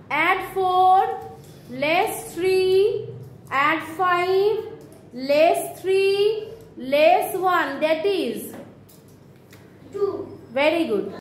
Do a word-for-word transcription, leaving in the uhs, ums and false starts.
add four, less three, add five, less three, less one, that is two. Very good.